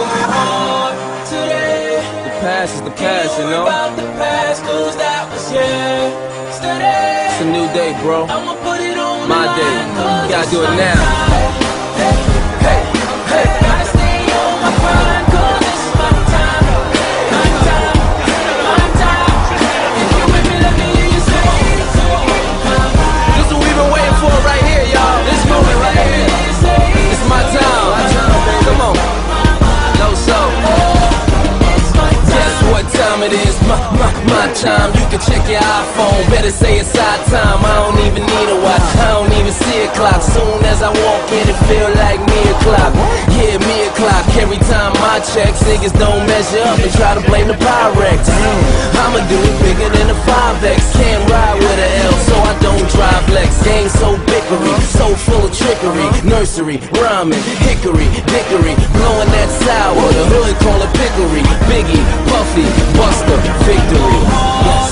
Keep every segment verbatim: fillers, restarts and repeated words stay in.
The past is the past, you know. It's a new day, bro. My day. You gotta do it now. Hey, hey, hey. Gotta stay on my grind, 'cause this is my time. My time, my time. If you with me, let me hear you say it. This is what we've been waiting for right here, y'all. This moment right here. It's my time. My time, man. Come on. No, so. Guess what time it is? My, my, my time. You can check your iPhone. Better say it's our time. I don't even need a watch. I don't even see a clock. Soon as I walk in, it feel like me o'clock. Yeah, me o'clock. Every time I check, niggas don't measure up and try to blame the Pyrex. I'ma do it bigger than a five X. Can't ride with an L, so I don't drive Lex. Game so bickery, so full of trickery. Nursery, rhyming, hickory, dickory, blowing that sour. The hood call it pickery. Biggie, Puffy, Buster, victory. Yes.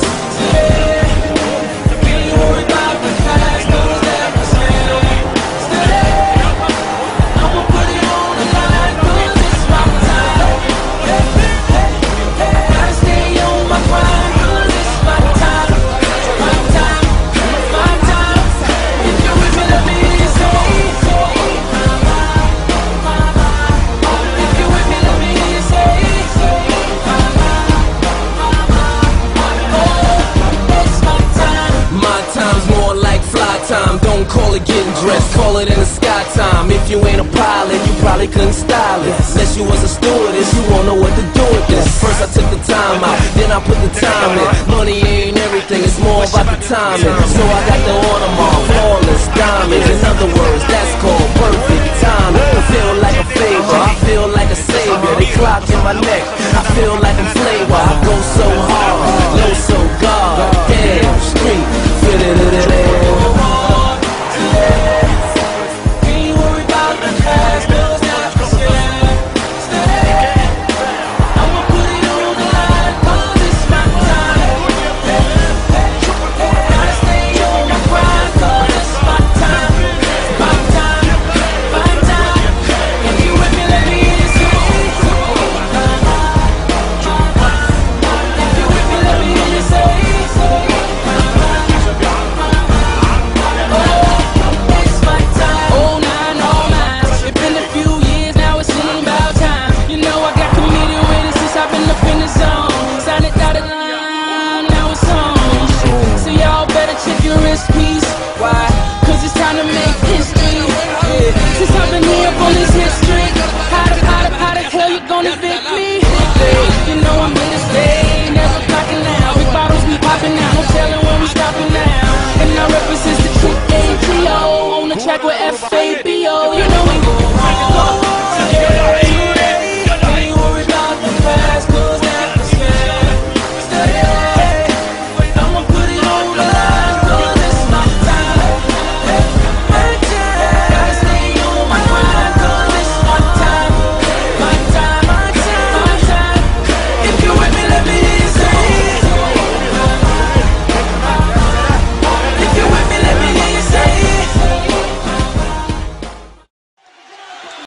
Don't call it getting dressed, call it in the sky time. If you ain't a pilot, you probably couldn't style it. Unless you was a stewardess, you won't know what to do with this. First I took the time out, then I put the time in. Money ain't everything, it's more about the timing. So I got the Audemars, flawless diamonds. In other words, that's called birth.